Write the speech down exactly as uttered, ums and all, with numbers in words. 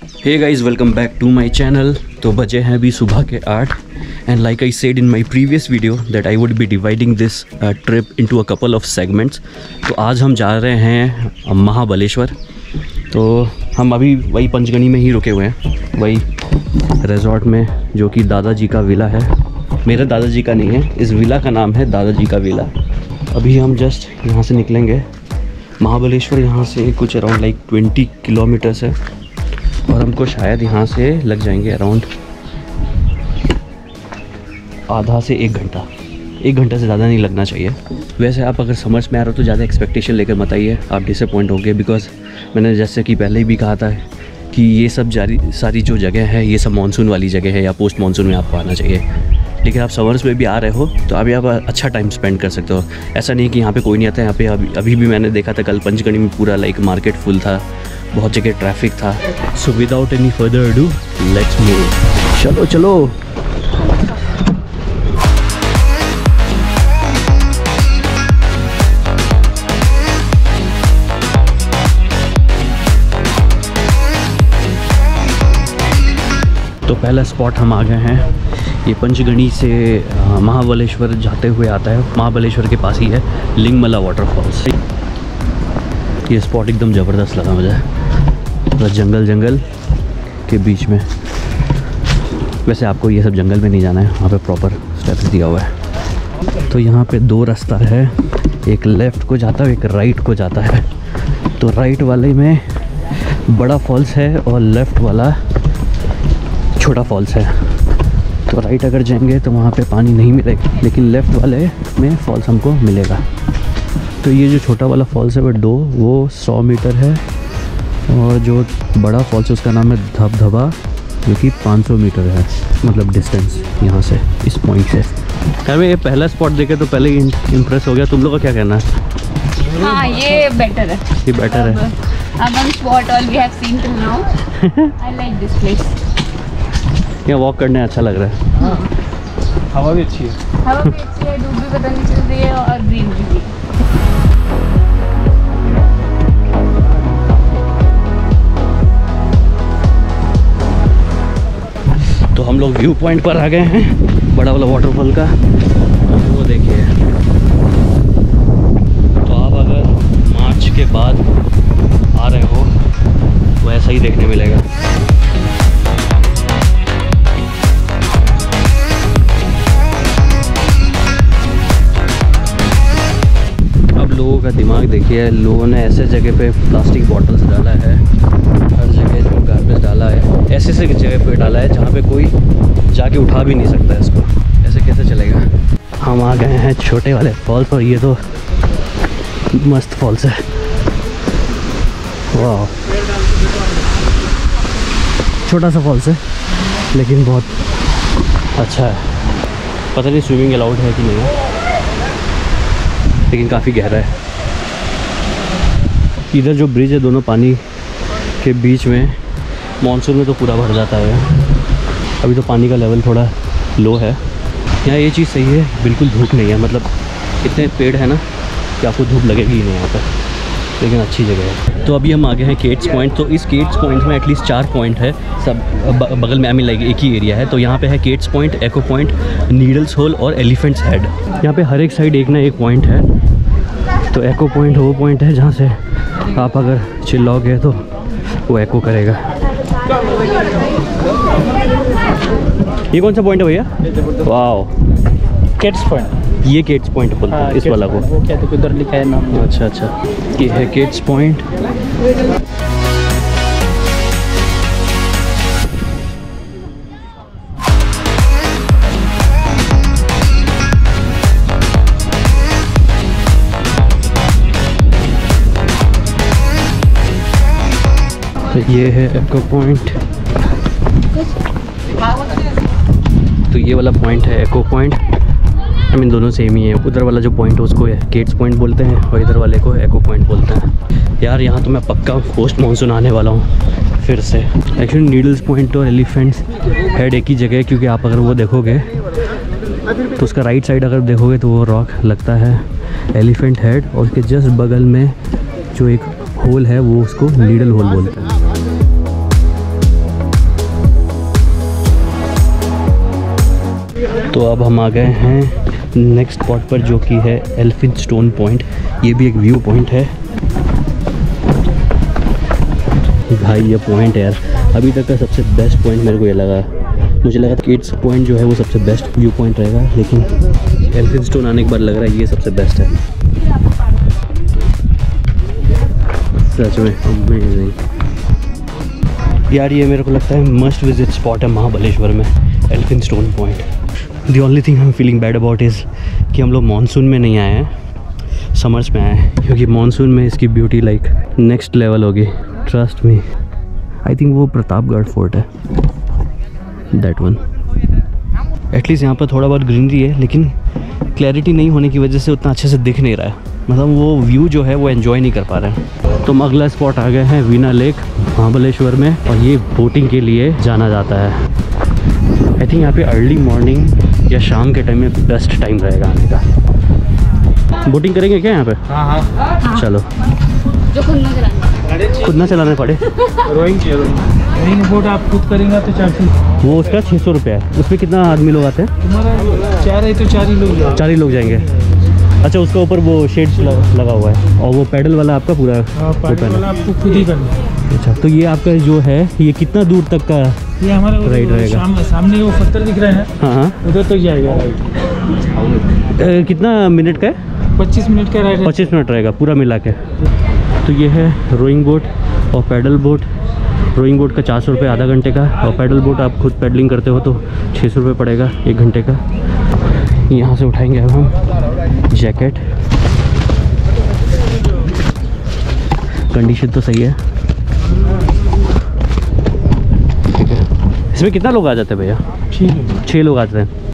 Hey guys, welcome back to my channel. तो बजे हैं अभी सुबह के आठ and like I said in my previous video that I would be dividing this uh, trip into a couple of segments. तो आज हम जा रहे हैं महाबलेश्वर। तो हम अभी वही पंचगनी में ही रुके हुए हैं, वही रिजॉर्ट में, जो कि दादाजी का विला है। मेरे दादाजी का नहीं है, इस विला का नाम है दादाजी का विला। अभी हम जस्ट यहाँ से निकलेंगे। महाबलेश्वर यहाँ से कुछ अराउंड लाइक ट्वेंटी किलोमीटर्स है और हमको शायद यहाँ से लग जाएंगे अराउंड आधा से एक घंटा एक घंटा से ज़्यादा नहीं लगना चाहिए। वैसे आप अगर समझ में आ रहा हो तो ज़्यादा एक्सपेक्टेशन लेकर मत आइए, आप डिसअपॉइंट होंगे। बिकॉज मैंने जैसे कि पहले भी कहा था कि ये सब जारी सारी जो जगह है ये सब मानसून वाली जगह है या पोस्ट मानसून में आपको आना चाहिए। लेकिन आप समर्स में भी आ रहे हो तो आप यहाँ पर अच्छा टाइम स्पेंड कर सकते हो। ऐसा नहीं कि यहाँ पे कोई नहीं आता है। यहाँ पे अभी अभी भी मैंने देखा था, कल पंचगनी में पूरा लाइक मार्केट फुल था, बहुत जगह ट्रैफिक था। So without any further ado let's move. चलो चलो। तो पहला स्पॉट हम आ गए हैं। ये पंचगनी से महाबलेश्वर जाते हुए आता है। महाबलेश्वर के पास ही है लिंगमला वाटरफॉल्स। ये स्पॉट एकदम ज़बरदस्त लगा मुझे, बस जंगल जंगल के बीच में। वैसे आपको ये सब जंगल में नहीं जाना है, वहाँ पे प्रॉपर स्टेप्स दिया हुआ है। तो यहाँ पे दो रास्ता है, एक लेफ़्ट को जाता है, एक राइट को जाता है। तो राइट वाले में बड़ा फॉल्स है और लेफ़्ट वाला छोटा फॉल्स है। तो राइट अगर जाएंगे तो वहाँ पे पानी नहीं मिलेगा, लेकिन लेफ़्ट वाले में फॉल्स हमको मिलेगा। तो ये जो छोटा वाला फॉल्स है वो दो वो सौ मीटर है और जो बड़ा फॉल्स है उसका नाम है धबधबा, जो कि पाँच सौ मीटर है, मतलब डिस्टेंस यहाँ से इस पॉइंट से। क्या मैं ये पहला स्पॉट देखे तो पहले ही इम्प्रेस हो गया। तुम लोग का क्या कहना है? हाँ, ये बेटर है, ये बेटर है। among spot all we have seen till now. I like this place. यहाँ वॉक करने अच्छा लग रहा है। हाँ, हवा भी अच्छी है। हवा भी अच्छी है, धूप भी पता नहीं चल रही है और ग्रीनरी भी। तो हम लोग व्यू पॉइंट पर आ गए हैं, बड़ा वाला वाटरफॉल का। वो देखिए, तो आप अगर मार्च के बाद आ रहे हो तो ऐसा ही देखने मिलेगा। लोगों का दिमाग देखिए, लोगों ने ऐसे जगह पे प्लास्टिक बॉटल्स डाला है, हर जगह जो गार्बेज डाला है, ऐसे ऐसे जगह पे डाला है जहाँ पे कोई जाके उठा भी नहीं सकता इसको। ऐसे कैसे चलेगा? हम आ गए हैं छोटे वाले फॉल्स और ये तो मस्त फॉल्स है। वाह, छोटा सा फॉल्स है लेकिन बहुत अच्छा है। पता नहीं स्विमिंग अलाउड है कि नहीं है, लेकिन काफ़ी गहरा है। इधर जो ब्रिज है दोनों पानी के बीच में, मानसून में तो पूरा भर जाता है। अभी तो पानी का लेवल थोड़ा लो है। यहाँ ये चीज़ सही है, बिल्कुल धूप नहीं है, मतलब इतने पेड़ है ना कि आपको धूप लगेगी ही नहीं यहाँ पर, लेकिन अच्छी जगह है। तो अभी हम आ गए हैं केट्स पॉइंट। तो इस केट्स पॉइंट में एटलीस्ट चार पॉइंट है, सब बगल में आई मीन लाइक एक ही एरिया है। तो यहाँ पे है Kate's point, echo point, needles hole और एलिफेंट्स हेड। यहाँ पे हर एक साइड एक ना एक पॉइंट है। तो एको पॉइंट वो पॉइंट है जहाँ से आप अगर चिल्लाओगे तो वो एको करेगा। ये कौन सा पॉइंट है भैया? Wow, Kate's point. ये केट्स पॉइंट बोलते हैं इस वाला को। वो क्या तो उधर लिखा है नाम। अच्छा अच्छा, ये है केट्स पॉइंट। तो ये है एको पॉइंट। तो ये वाला पॉइंट है एको पॉइंट। आई मीन दोनों सेम ही है। उधर वाला जो पॉइंट है उसको केट्स पॉइंट बोलते हैं और इधर वाले को एको पॉइंट बोलते हैं। यार यहाँ तो मैं पक्का पोस्ट मानसून आने वाला हूँ फिर से। एक्चुअली नीडल्स पॉइंट और एलिफेंट्स हेड एक ही जगह है, क्योंकि आप अगर वो देखोगे तो उसका राइट साइड अगर देखोगे तो वो रॉक लगता है एलिफेंट हेड, और उसके जस्ट बगल में जो एक होल है वो उसको नीडल होल बोलते हैं। तो अब हम आ गए हैं नेक्स्ट स्पॉट पर, जो कि है एल्फिंस्टोन पॉइंट। ये भी एक व्यू पॉइंट है। भाई ये पॉइंट है यार, अभी तक का सबसे बेस्ट पॉइंट मेरे को ये लगा। मुझे लगा था किड्स पॉइंट जो है वो सबसे बेस्ट व्यू पॉइंट रहेगा, लेकिन एल्फिंस्टोन आने के बाद लग रहा है ये सबसे बेस्ट है। सच में अमेजिंग यार, ये मेरे को लगता है मस्ट विजिट स्पॉट है महाबलेश्वर में, Elphinstone point. The only thing I am feeling bad about is कि हम लोग मानसून में नहीं आए हैं, समर्स में आए हैं, क्योंकि मानसून में इसकी ब्यूटी लाइक नेक्स्ट लेवल होगी, ट्रस्ट मी। आई थिंक वो प्रतापगढ़ फोर्ट है, दैट वन। एटलीस्ट यहाँ पर थोड़ा बहुत ग्रीनरी है, लेकिन क्लैरिटी नहीं होने की वजह से उतना अच्छे से दिख नहीं रहा है, मतलब वो व्यू जो है वो एंजॉय नहीं कर पा रहे हैं। तो हम अगला स्पॉट आ गए हैं वीना लेक महाबलेश्वर में, और ये बोटिंग के लिए जाना जाता है। आई थिंक यहाँ पे अर्ली मॉर्निंग या शाम के टाइम में बेस्ट टाइम रहेगा आने का। बोटिंग करेंगे क्या यहाँ पे? हाँ हाँ चलो, जो खुद ना चलाना खुद ना चलाना पड़े। रोइंग रोइंग बोट आप खुद करेंगे तो चार सौ। वो उसका छः सौ रुपया है। उसमें कितना आदमी लोग आते हैं? तुम्हारा चार है तो चार ही लोग जाओ। चार ही लोग जाएंगे। अच्छा, उसके ऊपर वो शेड्स लगा हुआ है, और वो पैडल वाला आपका पूरा पैडल वाला आपको खुद ही करना है। अच्छा, तो ये आपका जो है ये कितना दूर तक का ये हमारा राइड रहेगा? साम, सामने वो पत्थर दिख रहे हैं, हाँ हाँ, उधर तक जाएगा राइड। अ, कितना मिनट का है? पच्चीस मिनट का राइड है। पच्चीस मिनट रहेगा पूरा मिला के। तो ये है रोइंग बोट और पैडल बोट। रोइंग बोट का चार सौ रुपये आधा घंटे का, और पैडल बोट आप खुद पैडलिंग करते हो तो छः सौ रुपये पड़ेगा एक घंटे का। यहाँ से उठाएंगे अब हम जैकेट। कंडीशन तो सही है, ठीक है। इसमें कितना लोग आ जाते हैं भैया? ठीक है। छः लोग आते हैं।